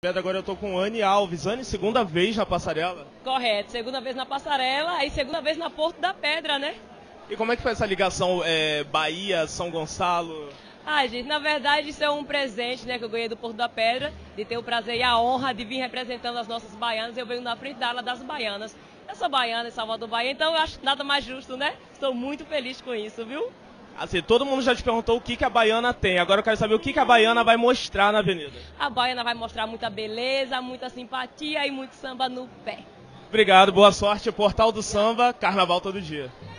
Agora eu tô com Anne Alves. Anne, segunda vez na passarela? Correto, segunda vez na passarela e segunda vez na Porto da Pedra, né? E como é que foi essa ligação Bahia, São Gonçalo? Ai, gente, na verdade isso é um presente, né, que eu ganhei do Porto da Pedra, de ter o prazer e a honra de vir representando as nossas baianas. Eu venho na frente da ala das baianas. Eu sou baiana em Salvador, Bahia, então eu acho nada mais justo, né? Estou muito feliz com isso, viu? Assim, todo mundo já te perguntou o que a baiana tem. Agora eu quero saber o que a baiana vai mostrar na avenida. A baiana vai mostrar muita beleza, muita simpatia e muito samba no pé. Obrigado, boa sorte. Portal do Samba, Carnaval todo dia.